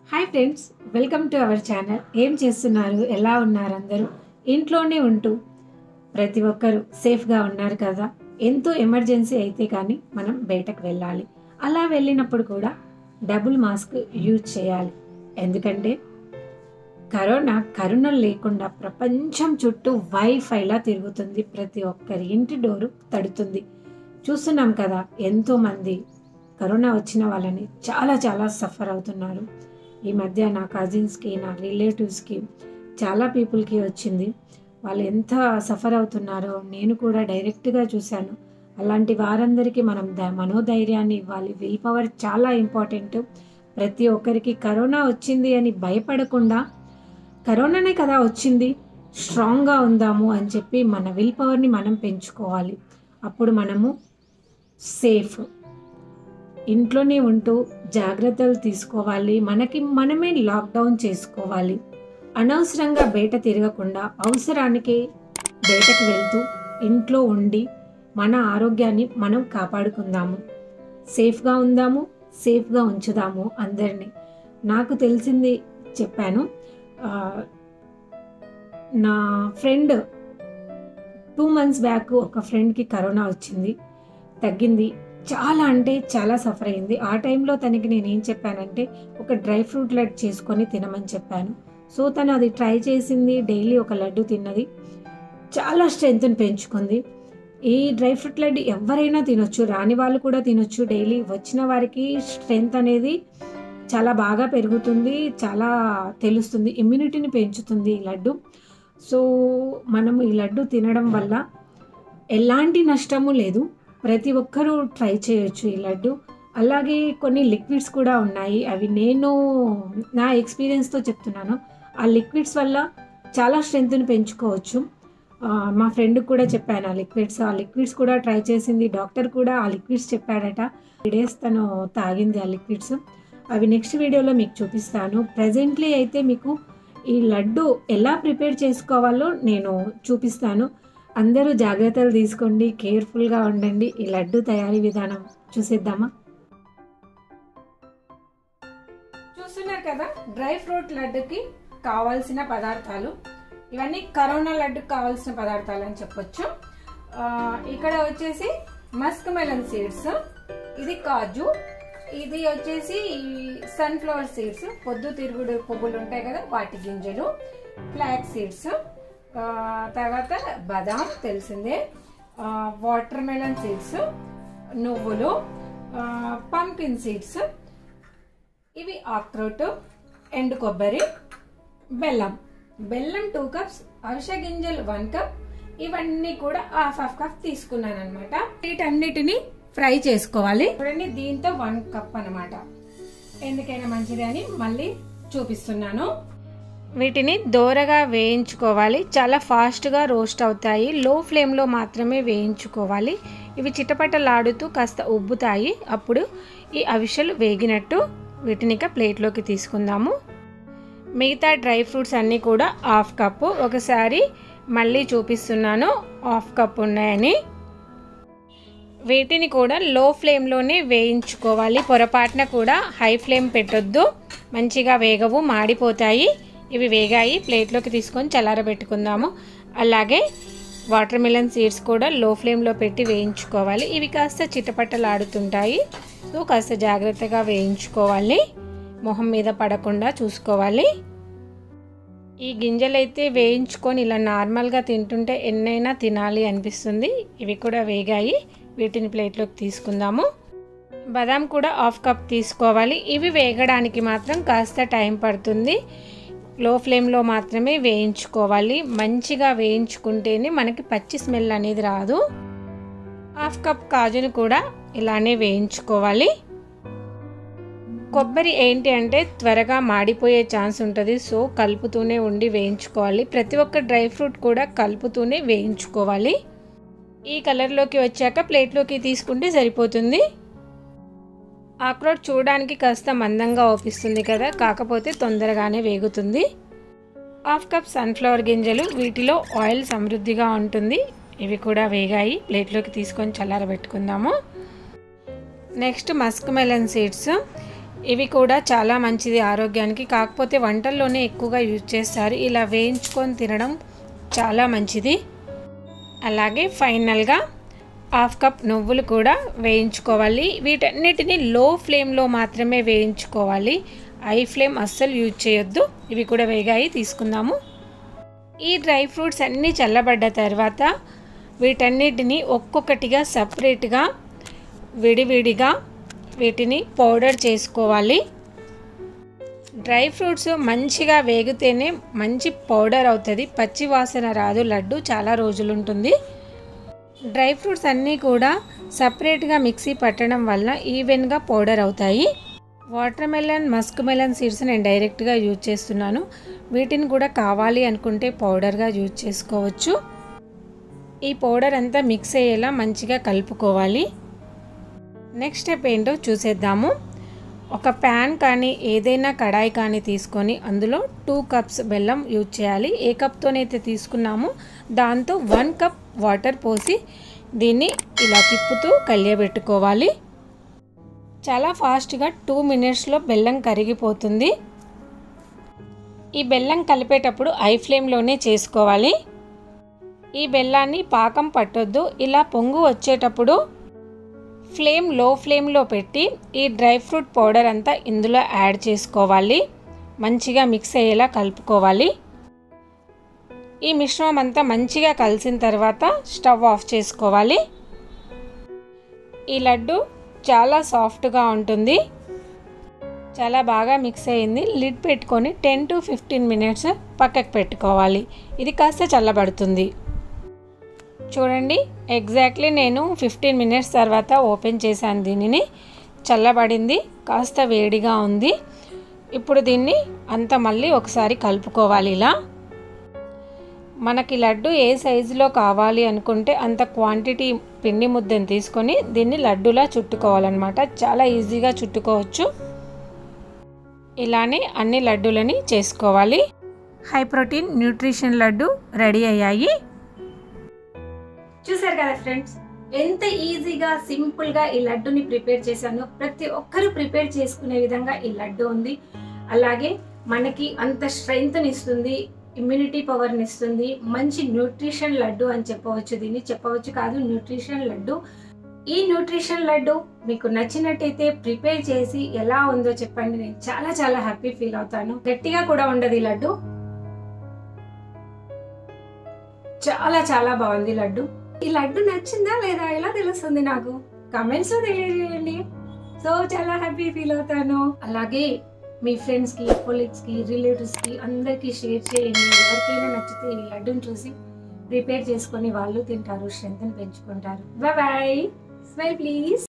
Hi friends, welcome to our channel. ఏం చేస్తున్నారు? ఎలా ఉన్నారు? అందరూ ఇంట్లోనే ఉంటూ ప్రతి ఒక్కరు సేఫ్గా ఉన్నారు కదా. ఎంతో ఎమర్జెన్సీ అయితే కానీ మనం బయటకు వెళ్ళాలి. అలా వెళ్ళినప్పుడు కూడా డబుల్ మాస్క్ యూజ్ చేయాలి. ఎందుకంటే కరోనా లేకుండా ప్రపంచం చుట్టూ వైఫైలా తిరుగుతుంది. ప్రతి ఒక్కరి ఇంటి డోరు తడుతుంది. చూస్తున్నాం కదా, ఎంతోమంది కరోనా వచ్చిన వాళ్ళని చాలా సఫర్ అవుతున్నారు. ఈ మధ్య నా కజిన్స్కి, నా రిలేటివ్స్కి, చాలా పీపుల్కి వచ్చింది. వాళ్ళు ఎంత సఫర్ అవుతున్నారో నేను కూడా డైరెక్ట్గా చూశాను. అలాంటి వారందరికీ మనం మనోధైర్యాన్ని ఇవ్వాలి. విల్ పవర్ చాలా ఇంపార్టెంట్. ప్రతి ఒక్కరికి కరోనా వచ్చింది అని భయపడకుండా, కరోనానే కదా వచ్చింది, స్ట్రాంగ్గా ఉందాము అని చెప్పి మన విల్ పవర్ని మనం పెంచుకోవాలి. అప్పుడు మనము సేఫ్. ఇంట్లోనే ఉంటూ జాగ్రత్తలు తీసుకోవాలి. మనమే లాక్డౌన్ చేసుకోవాలి. అనవసరంగా బయట తిరగకుండా అవసరానికి బయటకు వెళ్తూ ఇంట్లో ఉండి మన ఆరోగ్యాన్ని మనం కాపాడుకుందాము. సేఫ్గా ఉందాము, సేఫ్గా ఉంచుదాము అందరినీ. నాకు తెలిసింది చెప్పాను. నా ఫ్రెండ్ 2 months బ్యాక్ ఒక ఫ్రెండ్కి కరోనా వచ్చింది. తగ్గింది. చాలా అంటే చాలా సఫర్ అయింది. ఆ టైంలో తనకి నేనేం చెప్పానంటే ఒక డ్రై ఫ్రూట్ లడ్డు చేసుకొని తినమని చెప్పాను. సో తను అది ట్రై చేసింది. డైలీ ఒక లడ్డు తిన్నది. చాలా స్ట్రెంగ్త్ని పెంచుకుంది. ఈ డ్రై ఫ్రూట్ లడ్డు ఎవరైనా తినొచ్చు, రాని వాళ్ళు కూడా తినొచ్చు. డైలీ వచ్చిన వారికి స్ట్రెంగ్త్ అనేది చాలా బాగా పెరుగుతుంది, చాలా తెలుస్తుంది, ఇమ్యూనిటీని పెంచుతుంది ఈ లడ్డు. సో మనం ఈ లడ్డు తినడం వల్ల ఎలాంటి నష్టము లేదు. ప్రతి ఒక్కరూ ట్రై చేయొచ్చు ఈ లడ్డు. అలాగే కొన్ని లిక్విడ్స్ కూడా ఉన్నాయి. అవి నేను నా ఎక్స్పీరియన్స్తో చెప్తున్నాను. ఆ లిక్విడ్స్ వల్ల చాలా స్ట్రెంగ్త్ని పెంచుకోవచ్చు. మా ఫ్రెండ్కి కూడా చెప్పాను ఆ లిక్విడ్స్ కూడా ట్రై చేసింది. డాక్టర్ కూడా ఆ లిక్విడ్స్ చెప్పాడట. 3 days తను తాగింది ఆ లిక్విడ్స్. అవి నెక్స్ట్ వీడియోలో మీకు చూపిస్తాను. ప్రజెంట్లీ అయితే మీకు ఈ లడ్డు ఎలా ప్రిపేర్ చేసుకోవాలో నేను చూపిస్తాను. అందరూ జాగ్రత్తలు తీసుకోండి, కేర్ఫుల్గా ఉండండి. ఈ లడ్డు తయారీ విధానం చూసేద్దామా? చూస్తున్నారు కదా, డ్రై ఫ్రూట్ లడ్డుకి కావాల్సిన పదార్థాలు ఇవన్నీ. కరోనా లడ్డుకి కావాల్సిన పదార్థాలు అని చెప్పొచ్చు. ఇక్కడ వచ్చేసి మస్క్ మెలన్ సీడ్స్, ఇది కాజు, ఇది వచ్చేసి సన్ఫ్లవర్ సీడ్స్, పొద్దు తిరుగుడు పువ్వులు ఉంటాయి కదా వాటి గింజలు, ఫ్లాక్ సీడ్స్, తర్వాత బాదాం తెలిసిందే, వాటర్ మెలన్ సీడ్స్, నువ్వులు, పంకిన్ సీడ్స్, ఇవి ఆక్రోట్, ఎండు కొబ్బరి, బెల్లం 2 cups, అవిసె గింజలు 1 cup. ఇవన్నీ కూడా ½ cup తీసుకున్నాను అనమాట. వీటన్నిటిని ఫ్రై చేసుకోవాలి. చూడండి, దీంతో 1 cup అనమాట. ఎందుకైనా మంచిది అని మళ్ళీ చూపిస్తున్నాను. వీటిని దోరగా వేయించుకోవాలి. చాలా ఫాస్ట్గా రోస్ట్ అవుతాయి. లో ఫ్లేమ్లో మాత్రమే వేయించుకోవాలి. ఇవి చిటపటలాడుతూ కాస్త ఉబ్బుతాయి. అప్పుడు ఈ అవిసెలు వేగినట్టు. వీటిని ఇక ప్లేట్లోకి తీసుకుందాము. మిగతా డ్రై ఫ్రూట్స్ అన్నీ కూడా ½ cup. ఒకసారి మళ్ళీ చూపిస్తున్నాను, ½ cup ఉన్నాయని. వీటిని కూడా లో ఫ్లేమ్లోనే వేయించుకోవాలి. పొరపాటున కూడా హై ఫ్లేమ్ పెట్టొద్దు, మంచిగా వేగవు, మాడిపోతాయి. ఇవి వేగాయి, ప్లేట్లోకి తీసుకొని చల్లారబెట్టుకుందాము. అలాగే వాటర్ మిలన్ సీడ్స్ కూడా లో ఫ్లేమ్లో పెట్టి వేయించుకోవాలి. ఇవి కాస్త చిటపటలాడుతుంటాయి. సో కాస్త జాగ్రత్తగా వేయించుకోవాలి, మొహం మీద పడకుండా చూసుకోవాలి. ఈ గింజలైతే వేయించుకొని ఇలా నార్మల్గా తింటుంటే ఎన్నైనా తినాలి అనిపిస్తుంది. ఇవి కూడా వేగాయి, వీటిని ప్లేట్లోకి తీసుకుందాము. బాదాం కూడా ½ cup తీసుకోవాలి. ఇవి వేగడానికి మాత్రం కాస్త టైం పడుతుంది. లో ఫ్లేమ్లో మాత్రమే వేయించుకోవాలి. మంచిగా వేయించుకుంటేనే మనకి పచ్చి స్మెల్ అనేది రాదు. ½ cup కాజును కూడా ఇలానే వేయించుకోవాలి. కొబ్బరి ఏంటి అంటే త్వరగా మాడిపోయే ఛాన్స్ ఉంటుంది. సో కలుపుతూనే ఉండి వేయించుకోవాలి. ప్రతి ఒక్క డ్రై ఫ్రూట్ కూడా కలుపుతూనే వేయించుకోవాలి. ఈ కలర్లోకి వచ్చాక ప్లేట్లోకి తీసుకుంటే సరిపోతుంది. ఆక్రోట్ చూడడానికి కాస్త మందంగా ఓపిస్తుంది కదా, కాకపోతే తొందరగానే వేగుతుంది. ½ cup సన్ఫ్లవర్ గింజలు, వీటిలో ఆయిల్ సమృద్ధిగా ఉంటుంది. ఇవి కూడా వేగాయి, ప్లేట్లోకి తీసుకొని చల్లారబెట్టుకుందాము. Next musk melon seeds. ఇవి కూడా చాలా మంచిది ఆరోగ్యానికి, కాకపోతే వంటల్లోనే ఎక్కువగా యూజ్ చేస్తారు. ఇలా వేయించుకొని తినడం చాలా మంచిది. అలాగే ఫైనల్గా 1/2 కప్ నువ్వులు కూడా వేయించుకోవాలి. వీటన్నిటిని లో ఫ్లేమ్లో మాత్రమే వేయించుకోవాలి, హై ఫ్లేమ్ అస్సలు యూజ్ చేయొద్దు. ఇవి కూడా వేగాయి, తీసుకుందాము. ఈ డ్రై ఫ్రూట్స్ అన్నీ చల్లబడ్డ తర్వాత వీటన్నిటిని ఒక్కొక్కటిగా సపరేట్గా విడివిడిగా వీటిని పౌడర్ చేసుకోవాలి. డ్రై ఫ్రూట్స్ మంచిగా వేగితేనే మంచి పౌడర్ అవుతుంది, పచ్చి వాసన రాదు, లడ్డు చాలా రోజులు ఉంటుంది. డ్రై ఫ్రూట్స్ అన్నీ కూడా సపరేట్గా మిక్సీ పట్టడం వల్ల ఈవెన్గా పౌడర్ అవుతాయి. Water melon, musk melon seeds నేను డైరెక్ట్గా యూజ్ చేస్తున్నాను. వీటిని కూడా కావాలి అనుకుంటే పౌడర్గా యూజ్ చేసుకోవచ్చు. ఈ పౌడర్ అంతా మిక్స్ అయ్యేలా మంచిగా కలుపుకోవాలి. నెక్స్ట్ స్టెప్ ఏంటో చూసేద్దాము. ఒక ప్యాన్ కానీ ఏదైనా కడాయి కానీ తీసుకొని అందులో 2 కప్స్ బెల్లం యూజ్ చేయాలి. ఏ కప్తోనైతే తీసుకున్నామో దాంతో 1 కప్ వాటర్ పోసి దీన్ని ఇలా తిప్పుతూ కలియబెట్టుకోవాలి. చాలా ఫాస్ట్గా 2 మినిట్స్లో బెల్లం కరిగిపోతుంది. ఈ బెల్లం కలిపేటప్పుడు హై ఫ్లేమ్లోనే చేసుకోవాలి. ఈ బెల్లాన్ని పాకం పట్టొద్దు. ఇలా పొంగు వచ్చేటప్పుడు ఫ్లేమ్ లో ఫ్లేమ్లో పెట్టి ఈ డ్రై ఫ్రూట్ పౌడర్ అంతా ఇందులో యాడ్ చేసుకోవాలి. మంచిగా మిక్స్ అయ్యేలా కలుపుకోవాలి. ఈ మిశ్రమం అంతా మంచిగా కలిసిన తర్వాత స్టవ్ ఆఫ్ చేసుకోవాలి. ఈ లడ్డు చాలా సాఫ్ట్గా ఉంటుంది, చాలా బాగా మిక్స్ అయ్యింది. లిడ్ పెట్టుకొని 10 to 15 మినిట్స్ పక్కకు పెట్టుకోవాలి. ఇది కాస్త చల్లబడుతుంది. చూడండి, ఎగ్జాక్ట్లీ నేను 15 మినిట్స్ తర్వాత ఓపెన్ చేశాను. దీనిని చల్లబడింది, కాస్త వేడిగా ఉంది. ఇప్పుడు దీన్ని అంతా మళ్ళీ ఒకసారి కలుపుకోవాలి. ఇలా మనకి లడ్డు ఏ సైజులో కావాలి అనుకుంటే అంత క్వాంటిటీ పిండి ముద్దను తీసుకొని దీన్ని లడ్డులా చుట్టుకోవాలన్నమాట. చాలా ఈజీగా చుట్టుకోవచ్చు. ఇలానే అన్ని లడ్డూలని చేసుకోవాలి. High protein nutrition laddu ready అయ్యాయి. చూసారు కదా ఫ్రెండ్స్, ఎంత ఈజీగా సింపుల్గా ఈ లడ్డుని ప్రిపేర్ చేశాను. ప్రతి ఒక్కరూ ప్రిపేర్ చేసుకునే విధంగా ఈ లడ్డు ఉంది. అలాగే మనకి అంత స్ట్రెంగ్త్ని ఇస్తుంది, ఇమ్యూనిటీ పవర్ని ఇస్తుంది. మంచి న్యూట్రిషన్ లడ్డు అని చెప్పవచ్చు, దీన్ని చెప్పవచ్చు కాదు, న్యూట్రిషన్ లడ్డు. ఈ న్యూట్రిషన్ లడ్డు మీకు నచ్చినట్టయితే ప్రిపేర్ చేసి ఎలా ఉందో చెప్పండి. నేను చాలా చాలా హ్యాపీ ఫీల్ అవుతాను. గట్టిగా కూడా ఉండదు ఈ లడ్డు, చాలా చాలా బాగుంది లడ్డు. ఈ లడ్డు నచ్చిందా లేదా ఎలా తెలుస్తుంది నాకు? కమెంట్స్ లో తెలియజేయండి. సో చాలా హ్యాపీ ఫీల్ అవుతాను. అలాగే మీ ఫ్రెండ్స్ కి, కొలీగ్స్ కి, రిలేటివ్స్ కి అందరికి షేర్ చేయండి. ఎవరికైనా నచ్చితే ఈ లడ్డుని చూసి ప్రిపేర్ చేసుకొని వాళ్ళు తింటారు, స్ట్రెంగ్త్ పెంచుకుంటారు. Bye bye. Smile please.